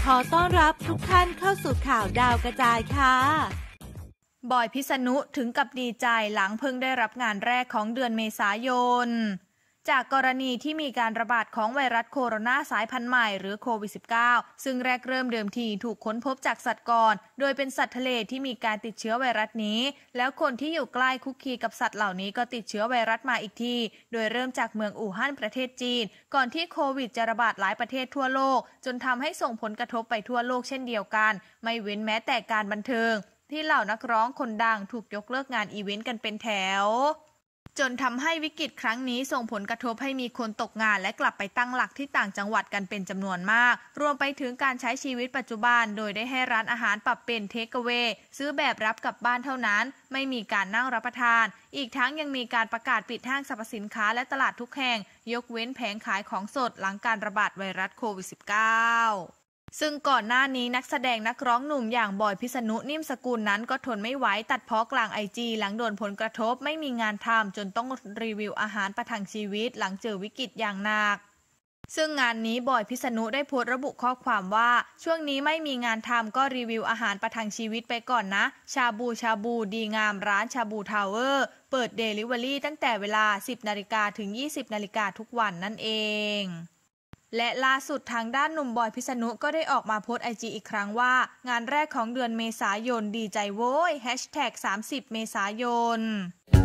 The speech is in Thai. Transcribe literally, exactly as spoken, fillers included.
อต้อนรับทุกท่านเข้าสู่ข่าวดาวกระจายค่ะบอยพิษณุถึงกับดีใจหลังเพิ่งได้รับงานแรกของเดือนเมษายนจากกรณีที่มีการระบาดของไวรัสโคโรนาสายพันธุ์ใหม่หรือโควิด สิบเก้า ซึ่งแรกเริ่มเดิมทีถูกค้นพบจากสัตว์ก่อนโดยเป็นสัตว์ทะเลที่มีการติดเชื้อไวรัสนี้แล้วคนที่อยู่ใกล้คุกคีกับสัตว์เหล่านี้ก็ติดเชื้อไวรัสมาอีกทีโดยเริ่มจากเมืองอู่ฮั่นประเทศจีนก่อนที่โควิดจะระบาดหลายประเทศทั่วโลกจนทำให้ส่งผลกระทบไปทั่วโลกเช่นเดียวกันไม่เว้นแม้แต่การบันเทิงที่เหล่านักร้องคนดังถูกยกเลิกงานอีเวนต์กันเป็นแถวจนทำให้วิกฤตครั้งนี้ส่งผลกระทบให้มีคนตกงานและกลับไปตั้งหลักที่ต่างจังหวัดกันเป็นจำนวนมากรวมไปถึงการใช้ชีวิตปัจจุบันโดยได้ให้ร้านอาหารปรับเป็นเทคเอาเวย์ซื้อแบบรับกลับบ้านเท่านั้นไม่มีการนั่งรับประทานอีกทั้งยังมีการประกาศปิดห้างสรรพสินค้าและตลาดทุกแห่งยกเว้นแผงขายของสดหลังการระบาดไวรัสโควิด สิบเก้าซึ่งก่อนหน้านี้นักแสดงนักร้องหนุ่มอย่างบอยพิษณุนิ่มสกุลนั้นก็ทนไม่ไหวตัดพ้อกลางไอจีหลังโดนผลกระทบไม่มีงานทำจนต้องรีวิวอาหารประทังชีวิตหลังเจอวิกฤตอย่างหนักซึ่งงานนี้บอยพิษณุได้โพสต์ระบุข้อความว่าช่วงนี้ไม่มีงานทำก็รีวิวอาหารประทังชีวิตไปก่อนนะชาบูชาบูดีงามร้านชาบูทาวเวอร์เปิดเดลิเวอรี่ตั้งแต่เวลา สิบนาฬิกา ถึง ยี่สิบนาฬิกาทุกวันนั่นเองและล่าสุดทางด้านหนุ่มบอยพิษณุก็ได้ออกมาโพสต์ไอจีอีกครั้งว่างานแรกของเดือนเมษายนดีใจโว้ยแฮชแท็กสามสิบเมษายน